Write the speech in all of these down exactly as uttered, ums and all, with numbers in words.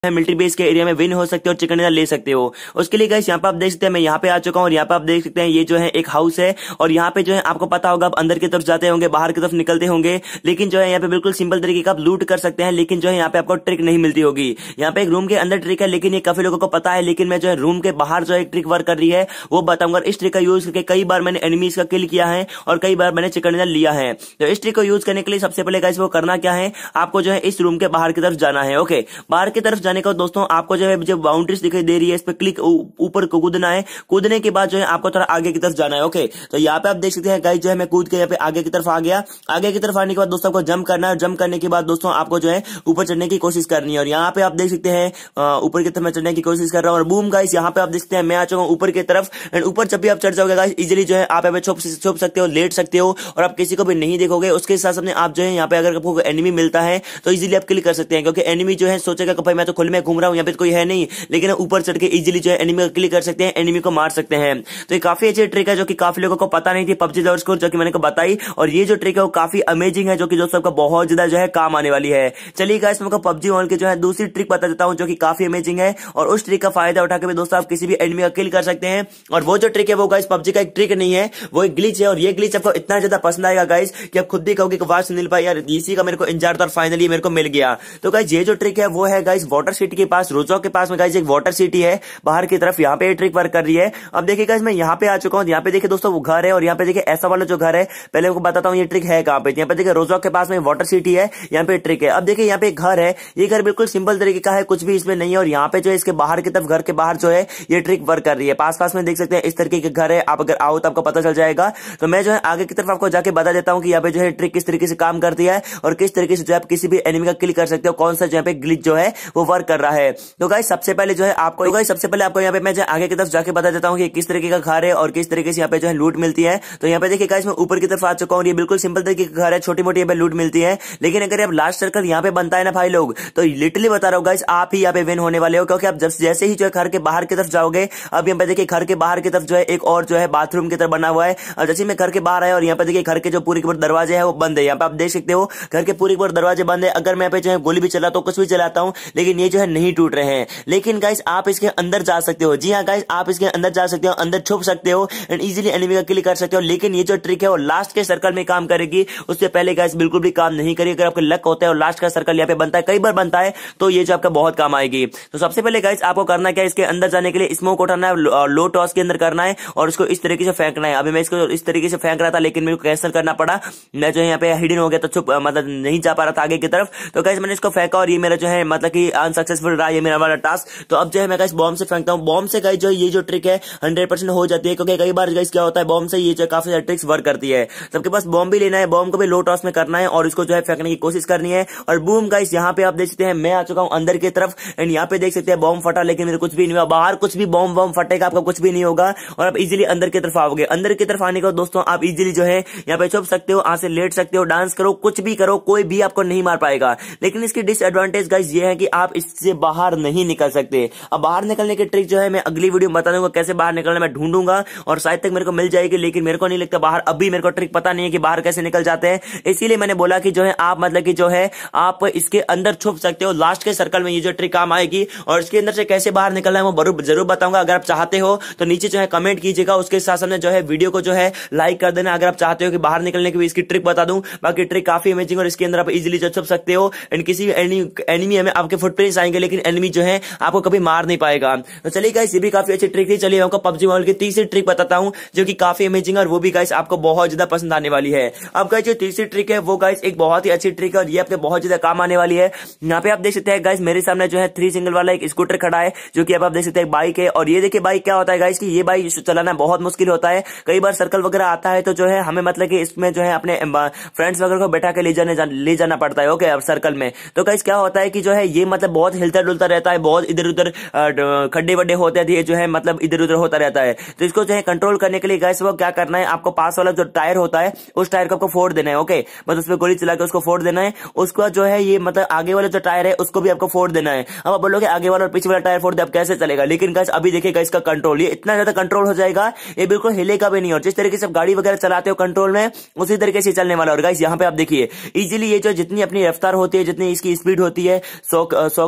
Military base के area में win हो सकते हो और चिकन डिनर ले सकते हो। उसके लिए गाइस यहाँ पे आप देख सकते हैं मैं यहाँ पे आ चुका हूँ और यहाँ पे आप देख सकते हैं ये जो है एक हाउस है और यहाँ पे जो है आपको पता होगा आप अंदर की तरफ जाते होंगे, बाहर की तरफ निकलते होंगे, लेकिन जो है यहाँ पे बिल्कुल सिंपल तरीके का आप लूट कर सकते हैं, लेकिन जो है यहाँ पे आपको ट्रिक नहीं मिलती होगी। यहाँ पे एक रूम के अंदर ट्रिक है लेकिन ये काफी लोगों को पता है, लेकिन मैं जो है रूम के बाहर जो है ट्रिक वर्क कर रही है वो बताऊंगा। इस ट्रिक का यूज करके कई बार मैंने एनिमीज का किल किया है और कई बार मैंने चिकन डिनर लिया है। तो इस ट्रिक को यूज करने के लिए सबसे पहले गाइस वो करना क्या है, आपको जो है इस रूम के बाहर की तरफ जाना है। ओके, बाहर की तरफ जाने का दोस्तों आपको जो है जो बाउंड्रीज दिखाई दे रही है इस पर क्लिक ऊपर को कूदना है। कूदने के बाद जो है आपको थोड़ा आगे की तरफ जाना है। ओके, तो यहाँ पे आप देख सकते हैं गाइस जो है मैं कूद के यहाँ पे आगे की तरफ आ गया। आगे की तरफ आने के बाद दोस्तों आपको जंप करना है। जंप करने के बाद दोस्तों आपको जो है ऊपर चढ़ने की कोशिश करनी है और यहाँ पे आप देख सकते हैं ऊपर की तरफ मैं चढ़ने की कोशिश कर रहा हूँ और बूम गाइस यहाँ पे आप देख सकते हैं मैं आ चुका हूँ ऊपर की तरफ। एंड ऊपर जब भी आप चढ़ जाओगे गाइस इजिली जो है आप यहाँ पे छुप छुप सकते हो, लेट सकते हो और आप किसी को भी नहीं देखोगे। उसके साथ सामने आप जो है यहाँ पे अगर आपको एनिमी मिलता है तो इजिली आप किल कर सकते हैं, क्योंकि एनिमी जो है सोचेगा कि भाई मैं तो खुले में घूम रहा हूँ, यहाँ पे कोई है नहीं, लेकिन ऊपर चढ़ के इजीली जो है एनिमी को किल कर सकते हैं, एनिमी को मार सकते हैं। तो ये काफी अच्छी ट्रिक है जो कि काफी लोगों को पता नहीं थी पबजी लवर्स को, जो कि मैंने को बताई। और ये जो ट्रिक है वो काफी अमेजिंग है जो कि दोस्तों आपका बहुत ज्यादा जो है काम आने वाली है। चलिए गाइस मैं आपको पबजी मोबाइल की जो है दूसरी ट्रिक बता देता हूं जो कि काफी अमेजिंग है और उस ट्रिक का फायदा उठा के भी दोस्तों आप किसी भी एनिमी का किल कर सकते हैं। और वो जो ट्रिक है वो गाइस पबजी का एक ट्रिक नहीं है, वो एक ग्लिच है और ये ग्लिच आपको इतना ज्यादा पसंद आएगा गाइस कि आप खुद भी कहोगे कि वाह सुनील भाई यार इसी का मेरे को इंतजार था और फाइनली मेरे को मिल गया। तो गाइस ये जो ट्रिक है वो है गाइस वाटर सिटी के पास, रोजो के पास में गाइस एक वाटर सिटी है बाहर की तरफ, यहाँ पे ये ट्रिक वर्क कर रही है। अब देखिए गाइस मैं यहाँ पे आ चुका हूँ, यहाँ पे देखिए दोस्तों वो घर है और यहाँ पे देखिए ऐसा वाला जो घर है पहले आपको बताता हूँ ये ट्रिक है कहाँ पे। यहाँ पे देखिए रोजो के पास में वाटर सिटी है, यहाँ पे ट्रिक है। अब देखिए यहाँ पे एक घर है, ये घर बिल्कुल सिंपल तरीके का है, कुछ भी इसमें नहीं है और यहाँ पे जो है इसके बाहर की तरफ घर के बाहर जो है ये ट्रिक वर्क कर रही है। पास पास में देख सकते हैं इस तरीके के घर है, आप अगर आओ तो आपको पता चल जाएगा। तो मैं जो है आगे की तरफ आपको जाके बता देता हूँ कि यहाँ पे जो है ट्रिक किस तरीके से काम करती है और किस तरीके से जो है आप किसी भी एनिमी का किल कर सकते हो, कौन सा जो है ग्लिच जो है वो वर्क कर रहा है। तो गाइस सबसे पहले जो है आपको तो गाइस सबसे पहले आपको यहाँ पे मैं जो आगे की तरफ जाके बता देता हूँ कि किस तरीके का घर है और किस तरीके से यहाँ पे जो है लूट मिलती है। तो यहाँ पे देखिए गाइस मैं ऊपर की तरफ आ चुका हूँ, ये बिल्कुल सिंपल तरीके का घर है, छोटी मोटी यहाँ पे लूट मिलती है। लेकिन अगर आप लास्ट सर्कल यहाँ पे बनता है ना भाई लोग, तो लिटरली बता रहा हूँ गाइस आप ही यहाँ पे विन होने वाले हो, क्योंकि आप जब जैसे ही जो है घर के बाहर की तरफ जाओगे, अब यहाँ पे देखिए घर के बाहर की तरफ जो है एक और जो है बाथरूम की तरफ बना हुआ है और जैसे मैं घर के बाहर आया और यहाँ पे देखिए घर के जो पूरे के पूरे दरवाजे है वो बंद है। यहाँ पे आप देख सकते हो घर के पूरे के पूरे दरवाजे बंद है। अगर मैं यहाँ पे जो है गोली भी चलाता हूँ, कुछ भी चलाता हूँ, लेकिन ये जो है नहीं टूट रहे हैं। लेकिन गाइस आप इसके अंदर जा सकते हो, जी हाँ गाइस आप इसके अंदर जा सकते हो, अंदर छुप सकते हो एंड इजीली एनिमी का किल कर सकते हो। लेकिन ये जो ट्रिक है वो लास्ट के सर्कल में काम करेगी, उससे पहले गाइस बिल्कुल भी काम नहीं करेगी। अगर आपका लक होता है और लास्ट का सर्कल यहाँ पे बनता है, कई बार बनता है, तो ये जो आपका बहुत काम आएगी। तो सबसे पहले गाइस आपको करना क्या है, इसके अंदर जाने के लिए स्मोक उठाना है, लो टॉस के अंदर करना है और उसको इस तरीके से फेंकना है। अभी मैं इसको इस तरीके से फेंक रहा था लेकिन मेरे को कैंसिल करना पड़ा, मैं जो है यहाँ पे हिडन हो गया तो छुप मतलब नहीं जा पा रहा था आगे की तरफ। तो गाइस मैंने इसको फेंका और ये मेरा जो है मतलब कि अनसक्सेसफुल रहा ये मेरा वाला टास्क। तो अब जो है मैं गाइस बॉम्ब से फेंकता हूँ। बॉम्ब से गाइस जो ये जो ट्रिक है हंड्रेड परसेंट हो जाती है, क्योंकि कई बार गाइस क्या होता है बॉम्ब से ये जो काफी सारी ट्रिक्स वर्क करती है। सबके पास बॉम्ब भी लेना है, बॉम्ब को भी लो टॉस में करना है और इसको जो है फेंकने की कोशिश करनी है। और बूम गाइस यहाँ पे आप देख सकते हैं मैं आ चुका हूँ अंदर की तरफ एंड यहाँ पे देख सकते हैं बॉम्ब फटा, लेकिन मेरे कुछ भी नहीं हुआ। बाहर कुछ भी बॉम्ब बॉम्ब फटेगा आपका कुछ भी नहीं होगा और आप इजीली अंदर की तरफ आओगे। अंदर की तरफ आने के बाद दोस्तों आप इजीली जो है यहाँ पे छुप सकते हो, यहाँ से लेट सकते हो, डांस करो, कुछ भी करो, कोई भी आपको नहीं मार पाएगा। लेकिन इसकी डिसएडवांटेज गाइस ये है कि आप इससे बाहर नहीं निकल सकते। अब बाहर निकलने की ट्रिक जो है मैं अगली वीडियो में बता दूंगा कैसे बाहर निकलना, मैं ढूंढूंगा और शायद तक मेरे को मिल जाएगी, लेकिन मेरे को नहीं लगता बाहर अभी मेरे को ट्रिक पता नहीं है कि बाहर कैसे निकल जाते हैं। इसीलिए मैंने बोला कि जो है आप मतलब कि जो है आप इसके अंदर छुप सकते हो, लास्ट के सर्कल में ये जो ट्रिक काम आएगी और इसके अंदर से कैसे बाहर निकलना है वो जरूर बताऊंगा। अगर आप चाहते हो तो नीचे जो है कमेंट कीजिएगा, उसके साथ साथ जो है वीडियो को जो है लाइक कर देना अगर आप चाहते हो कि बाहर निकलने की भी इसकी ट्रिक बता दूं। बाकी ट्रिक काफी अमेजिंग और इसके अंदर आप इजीली जो छुप सकते हो एंड किसी एनिमी में आपके फुटप्रिंट्स आएंगे लेकिन एनिमी जो है आपको कभी मार नहीं पाएगा। तो चलिए गाइस ये भी काफी अच्छी ट्रिक थी। चलिए आपको पबजी मोबाइल की तीसरी ट्रिक बताता हूं जो कि काफी अमेजिंग और वो भी गाइस आपको बहुत ज्यादा पसंद आने वाली है। अब गाइस जो तीसरी ट्रिक है वो गाइस एक बहुत ही अच्छी ट्रिक है और ये आपके बहुत ज्यादा काम आने वाली है। यहाँ पे आप देख सकते हैं गाइस मेरे सामने जो है थ्री सिंगल वाला एक स्कूटर खड़ा है जो कि आप देख सकते हैं बाइक है। और ये देखिए बाइक क्या होता है गाइस कि ये बाइक चलाना बहुत मुश्किल होता है, कई बार सर्कल वगैरह आता है तो जो है हमें मतलब कि इसमें जो है अपने फ्रेंड्स वगैरह को बैठा के ले जाने जा, ले जाना पड़ता है। ओके अब सर्कल में तो गाइस क्या होता है कि जो है ये मतलब बहुत हिलता डुलता रहता है, बहुत इधर उधर खड्डे वड्डे होते हैं, ये जो है मतलब इधर उधर होता रहता है। तो इसको जो है कंट्रोल करने के लिए गाइस वो क्या करना है, आपको पास वाला जो टायर होता है उस टायर को आपको फोड़ देना है। ओके बस उस पर गोली चला के उसको फोड़ देना है। उसको जो है ये मतलब आगे वाला जो टायर है उसको भी आपको फोड़ देना है। अब आप बोलोगे आगे वाला और पीछे वाला टायर फोड़ दे अब कैसे चलेगा, लेकिन गाइस अभी देखिएगा इसका कंट्रोल, ये इतना ज्यादा कंट्रोल हो जाएगा ये बिल्कुल हिलेगा भी नहीं। और जिस तरीके से आप गाड़ी वगैरह चलाते हो कंट्रोल में उसी तरीके से चलने वाला। और गाइस यहाँ पे आप देखिए इजीली ये जो जितनी अपनी रफ्तार होती है, जितनी इसकी स्पीड होती है, सौ सौ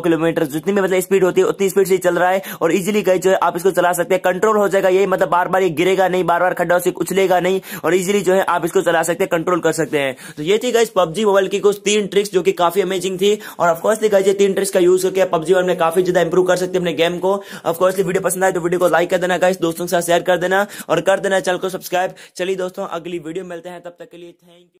किलोमीटर, जितनी भी मतलब स्पीड होती है उतनी स्पीड से चल रहा है और इजीली गाइस जो है आप इसको चला सकते हैं। कंट्रोल हो जाएगा, यही मतलब बार बार ये गिरेगा नहीं, बार बार खड्डा से उछलेगा नहीं और इजीली जो है आप इसको चला सकते हैं, कंट्रोल कर सकते हैं। तो ये थी गाइस पबजी मोबाइल की कुछ तीन ट्रिक्स जो कि काफी अमेजिंग थी और ऑफकोर्सली गाइस ये तीन ट्रिक्स का यूज करके पबजी मोबाइल में काफी ज्यादा इंप्रूव कर सकते हैं अपने गेम को। ऑफकोर्सली वीडियो पसंद आए तो वीडियो को लाइक कर देना गाइस, दोस्तों के साथ शेयर कर देना और कर देना चैनल को सब्सक्राइब। चलिए दोस्तों अगली वीडियो मिलते हैं, तब तक के लिए थैंक यू।